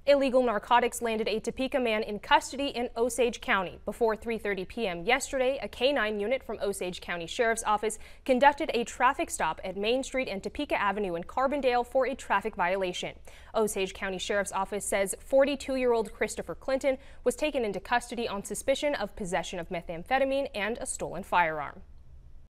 Illegal narcotics landed a Topeka man in custody in Osage County. Before 3:30 p.m. yesterday, a K-9 unit from Osage County Sheriff's Office conducted a traffic stop at Main Street and Topeka Avenue in Carbondale for a traffic violation. Osage County Sheriff's Office says 42-year-old Christopher Clinton was taken into custody on suspicion of possession of methamphetamine and a stolen firearm.